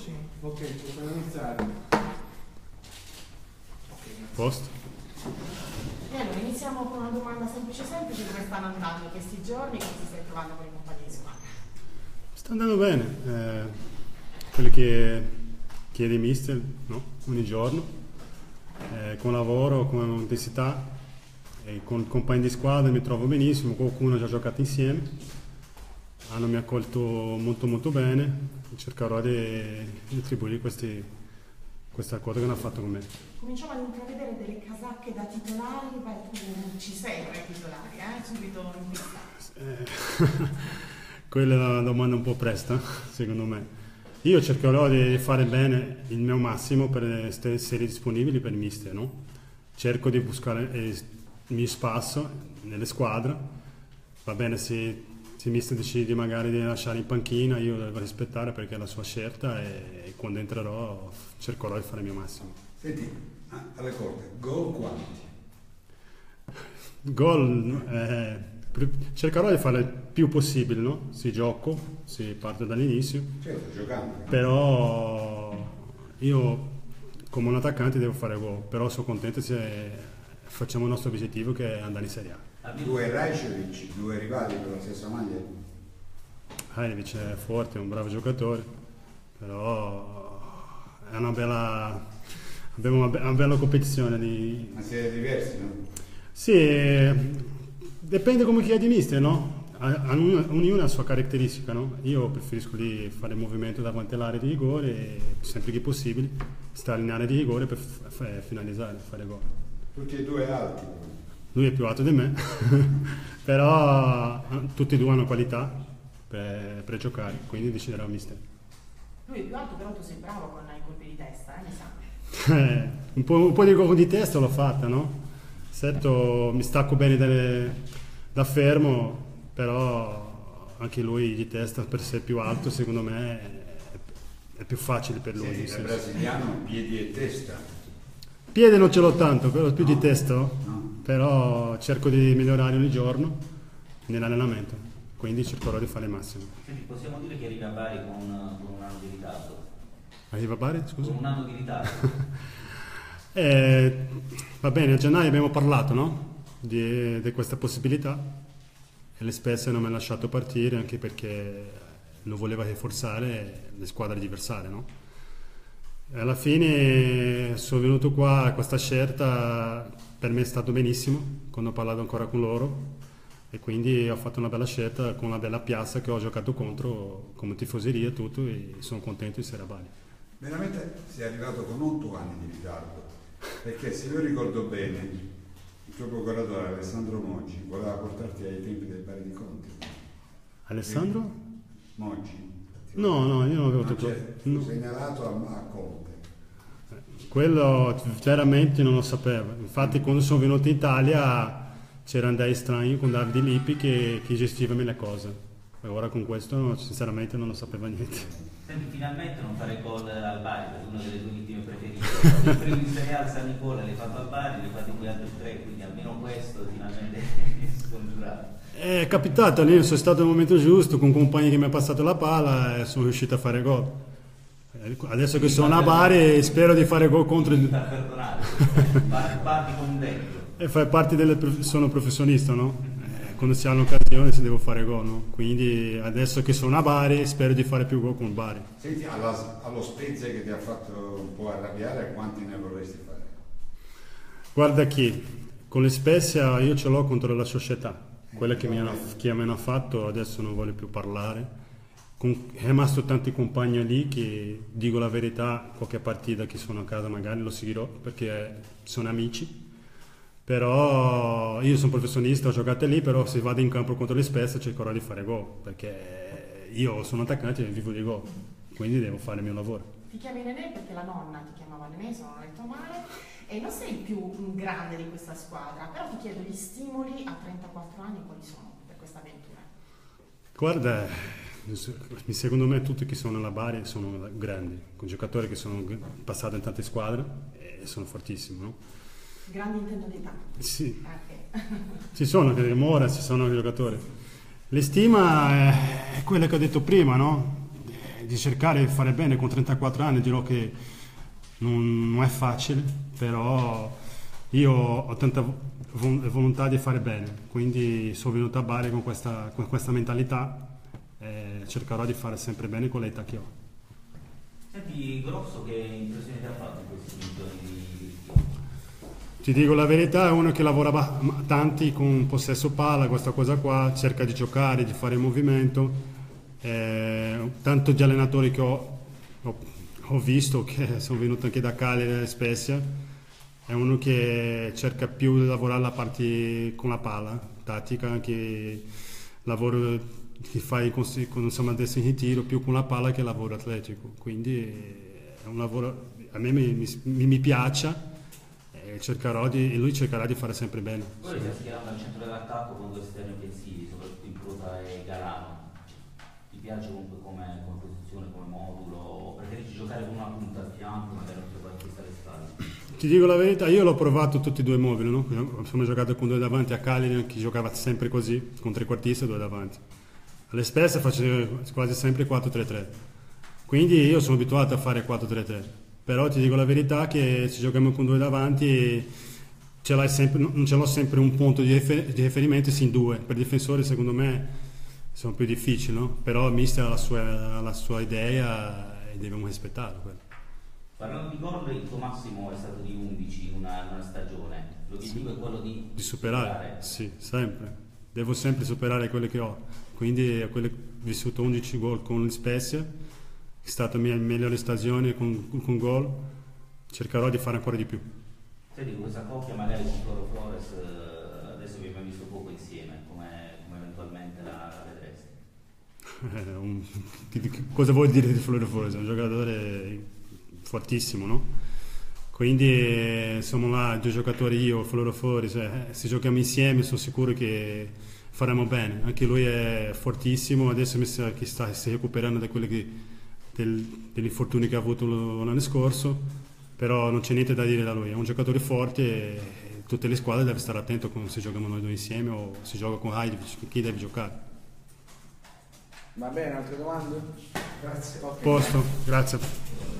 Eccoci. Ok, possiamo iniziare. Posto? E allora iniziamo con una domanda semplice come stanno andando questi giorni, come si stai trovando con i compagni di squadra? Sta andando bene, quello che chiede il mister, no? Ogni giorno, con lavoro, con intensità, e con i compagni di squadra mi trovo benissimo, qualcuno ha già giocato insieme, mi ha accolto molto bene, cercherò di retribuire questa cosa che hanno fatto con me. Cominciamo ad intravedere delle casacche da titolari, tu ci sei tra i titolari, subito in vista. Quella è una domanda un po' presta, secondo me. Io cercherò di fare bene il mio massimo per essere disponibili per il mister, no? Cerco di buscare il mio spazio nelle squadre, va bene se il mister decide magari di lasciare in panchina, io devo rispettare perché è la sua scelta e quando entrerò cercherò di fare il mio massimo. Senti, alle corde, gol quanti? Gol, cercherò di fare il più possibile, no? Si gioco, si parte dall'inizio. Certo, giocando. Però io come un attaccante devo fare gol, però sono contento se facciamo il nostro obiettivo che è andare in Serie A. Due Rajcevic, due rivali per la stessa maglia? Rajcevic è forte, è un bravo giocatore, però è una bella competizione. Ma siete diversi, no? Sì, dipende come chiedi mister, no? Ognuno ha la sua caratteristica, no? Io preferisco di fare il movimento davanti all'area di rigore e sempre che possibile stare in area di rigore per finalizzare, fare gol. Tutti e due alti. Lui è più alto di me, però tutti e due hanno qualità per giocare, quindi deciderà il mister. Lui è più alto, però tu sei bravo con i colpi di testa, mi sa. Un po' di gol di testa l'ho fatta, no? Certo, mi stacco bene da fermo, però anche lui di testa per sé più alto, secondo me è più facile per lui. Sì, è brasiliano, piedi e testa. Piede non ce l'ho tanto, però più di testa, no. Però cerco di migliorare ogni giorno nell'allenamento, quindi cercherò di fare il massimo. Senti, possiamo dire che arrivi a Bari con un anno di ritardo? Arriva a Bari, scusa? Con un anno di ritardo. Va bene, a gennaio abbiamo parlato, no? Di questa possibilità e le Spezia non mi ha lasciato partire anche perché lo voleva rinforzare le squadre avversarie, no? Alla fine sono venuto qua, questa scelta per me è stato benissimo quando ho parlato ancora con loro e quindi ho fatto una bella scelta con una bella piazza che ho giocato contro come tifoseria tutto e sono contento di essere a Bari. Veramente sei arrivato con 8 anni di ritardo, perché se io ricordo bene il tuo procuratore Alessandro Moggi voleva portarti ai tempi del Bari di Conti. Alessandro? Moggi. No, io non avevo tutto. No. Segnalato a Conte. Quello veramente non lo sapevo. Infatti quando sono venuto in Italia c'erano dei strani con Davide Lippi che gestivano le cose. E ora con questo sinceramente non lo sapeva niente. Senti, finalmente non fare gol al Bari, per una delle tue vittime preferite. Il primo in Serie A al San Nicola l'hai fatto al Bari, l'hai fatto qui altri 3, quindi almeno questo finalmente è scongiurato. È capitato, lì sono stato nel momento giusto, con compagni che mi hanno passato la palla e sono riuscito a fare gol. Adesso che sono a Bari spero di fare gol contro il... Parti con dentro. E fai parte sono professionista, no? Quando si ha l'occasione si deve fare gol, no? Quindi adesso che sono a Bari spero di fare più gol con Bari. Senti, allo Spezia che ti ha fatto un po' arrabbiare, quanti ne vorresti fare? Guarda che con le Spezia io ce l'ho contro la società. Quella che mi hanno fatto adesso non voglio più parlare. È rimasto tanti compagni lì che dico la verità, qualche partita che sono a casa magari lo seguirò perché sono amici. Però io sono professionista, ho giocato lì, però se vado in campo contro le Spezia cercherò di fare gol perché io sono attaccante e vivo di gol, quindi devo fare il mio lavoro. Ti chiami Nenè perché la nonna ti chiamava Nenè, se non ho detto male. E non sei il più grande di questa squadra, però ti chiedo gli stimoli a 34 anni quali sono per questa avventura? Guarda, secondo me tutti che sono alla Bari sono grandi, con giocatori che sono passati in tante squadre e sono fortissimi, no? Grandi intendo di età? Sì, Okay. ci sono che Mora, ci sono giocatori. L'estima è quella che ho detto prima, no? di cercare di fare bene. Con 34 anni dirò che non è facile, però io ho tanta volontà di fare bene, quindi sono venuto a Bari con questa mentalità e cercherò di fare sempre bene con l'età che ho. Senti, Grosso, che impressione ti ha fatto in questi giorni di Ti dico la verità, è uno che lavora tanti con possesso palla, questa cosa qua, cerca di giocare, di fare movimento. Tanto gli allenatori che ho visto, che sono venuti anche da Cagliari e Spezia, è uno che cerca più di lavorare la parte con la palla, tattica, anche lavoro che fai insomma adesso in tiro, più con la palla che lavoro atletico. Quindi è un lavoro, a me mi piace. E lui cercherà di fare sempre bene. Voi stai schierando al centro dell'attacco con due esterni offensivi, soprattutto in Prota e Galano. Ti piace comunque come posizione, come modulo, o preferisci giocare con una punta al fianco, magari un trequartista alle spalle? Ti dico la verità, io l'ho provato tutti e due i mobili, no? Abbiamo giocato con due davanti a Cagliari, che giocava sempre così, con trequartista e due davanti. Alle Spezia facevo quasi sempre 4-3-3, quindi io sono abituato a fare 4-3-3. Però ti dico la verità che se giochiamo con due davanti non ce l'ho sempre un punto di riferimento, sì in due. Per difensori secondo me sono più difficili, no? Però il mister ha la sua idea e dobbiamo rispettarlo. Quello. Parlando di gol, il tuo massimo è stato di 11 in una stagione. L'obiettivo è quello di superare. Sì, sempre. Devo sempre superare quelle che ho. Quindi ho vissuto 11 gol con il Spezia. È stata la mia migliore stagione con gol, cercherò di fare ancora di più. Senti, questa coppia magari con Floro Flores, adesso vi abbiamo visto poco insieme, come eventualmente la vedresti? Cosa vuol dire di Floro Flores? È un giocatore fortissimo, no? Quindi siamo là, due giocatori, io, Floro Flores, se giochiamo insieme sono sicuro che faremo bene. Anche lui è fortissimo, adesso mi sa che si sta recuperando da quelli degli infortuni che ha avuto l'anno scorso, però non c'è niente da dire da lui, è un giocatore forte e tutte le squadre deve stare attento se giochiamo noi due insieme o se gioca con chi deve giocare. Va bene, altre domande? Grazie. Posto, grazie.